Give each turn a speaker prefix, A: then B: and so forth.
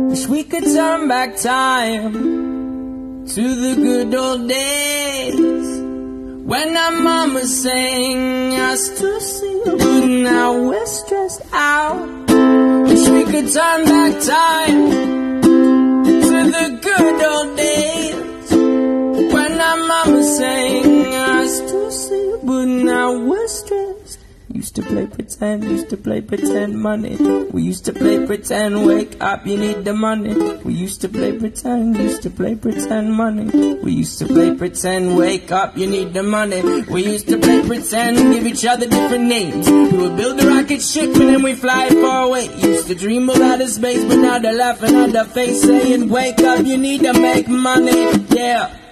A: Wish we could turn back time to the good old days when our mama sang us to sleep, but now we're stressed out. Wish we could turn back time to the good old days when our mama sang us to sleep, but now we're stressed. Used to play pretend money. We used to play pretend, wake up, you need the money. We used to play pretend money. We used to play pretend, wake up, you need the money. We used to play pretend, give each other different names. We would build a rocket ship and then we fly far away. Used to dream of outer space, but now they're laughing on their face, saying, wake up, you need to make money, yeah.